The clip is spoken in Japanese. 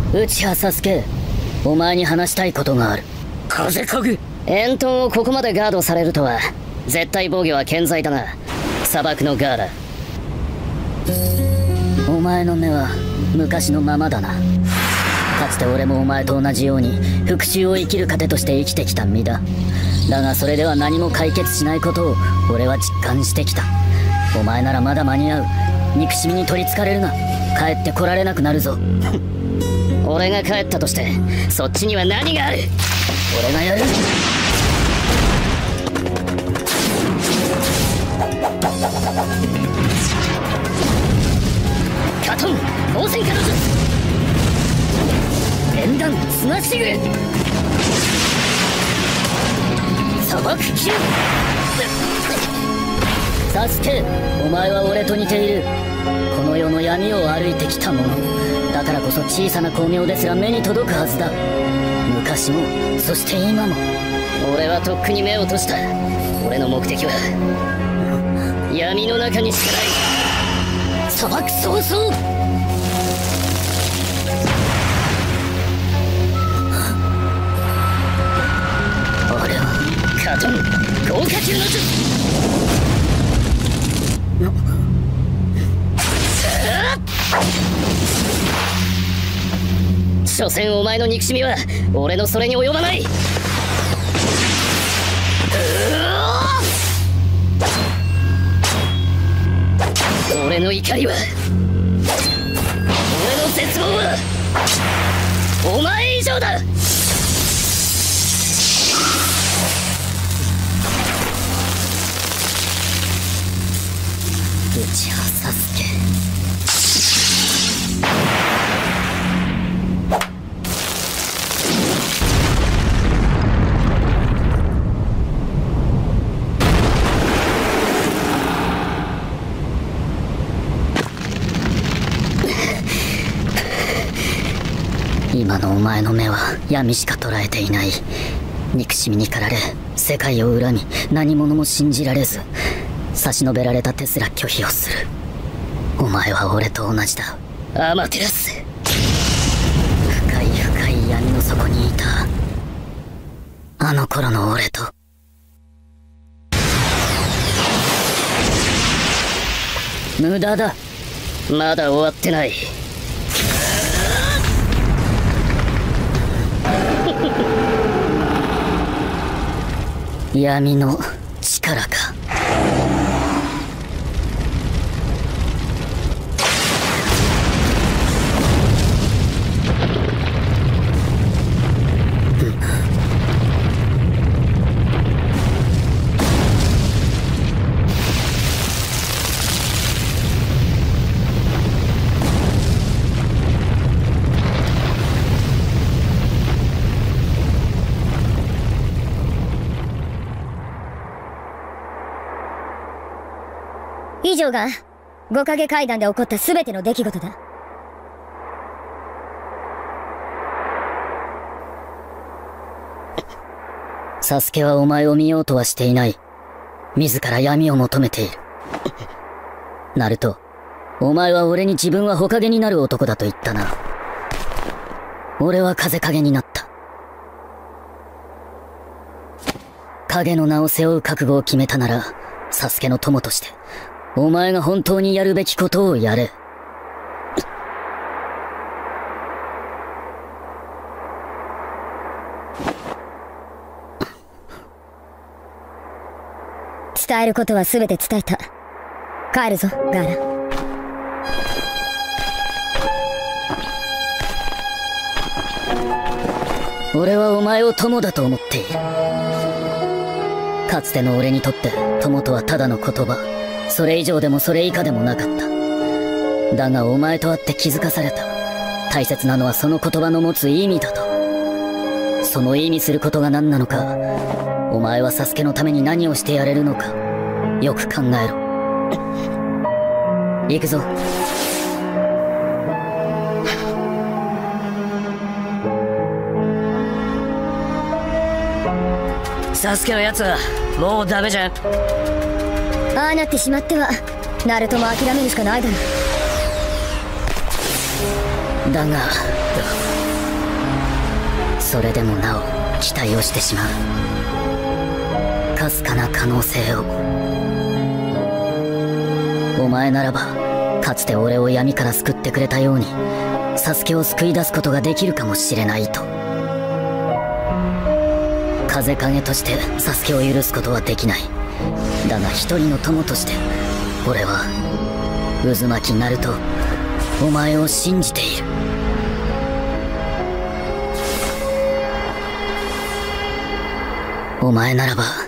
内葉サスケ、お前に話したいことがある。 風影。 エントンをここまでガードされるとは。絶対防御は健在だが、砂漠のガーラ。お前の目は昔のままだな。かつて俺もお前と同じように復讐を生きる糧として生きてきた身だ。だがそれでは何も解決しないことを俺は実感してきた。お前ならまだ間に合う。憎しみに取りつかれるな。帰ってこられなくなるぞ。俺が帰ったとしてそっちには何がある。俺がやる。カトン光線化の術。連弾スマッシング。砂漠級。サスケ、お前は俺と似ている。この世の闇を歩いてきた者だからこそ小さな光明ですら目に届くはずだ。昔もそして今も。俺はとっくに目を閉じた。俺の目的は闇の中にしかない。砂漠早々。俺はカトン豪華級の術。所詮お前の憎しみは俺のそれに及ばない。俺の怒りは、俺の絶望はお前以上だ。内葉サスケ。今のお前の目は闇しか捉えていない。憎しみに駆られ世界を恨み何者も信じられず差し伸べられた手すら拒否をする。お前は俺と同じだ、アマテラス。深い深い闇の底にいたあの頃の俺と。無駄だ、まだ終わってない。闇の力か。 以上が五影階段で起こった全ての出来事だ。 サスケはお前を見ようとはしていない。自ら闇を求めている。ナルト、お前は俺に自分は火影になる男だと言ったな。俺は風影になった。影の名を背負う覚悟を決めたなら、サスケの友としてお前が本当にやるべきことをやれ。 伝えることは全て伝えた。帰るぞ、ガーラ。 俺はお前を友だと思っている。かつての俺にとって友とはただの言葉、それ以上でもそれ以下でもなかった。だがお前と会って気づかされた。大切なのはその言葉の持つ意味だと。その意味することが何なのか、お前はサスケのために何をしてやれるのか、よく考えろ。行くぞ。 サスケのやつはもうダメじゃん。 ああなってしまってはナルトも諦めるしかないだろう。 だがそれでもなお期待をしてしまうかすかな可能性を。お前ならばかつて俺を闇から救ってくれたようにサスケを救い出すことができるかもしれないと。風影としてサスケを許すことはできない。だが一人の友として俺は渦巻きナルトお前を信じている。お前ならば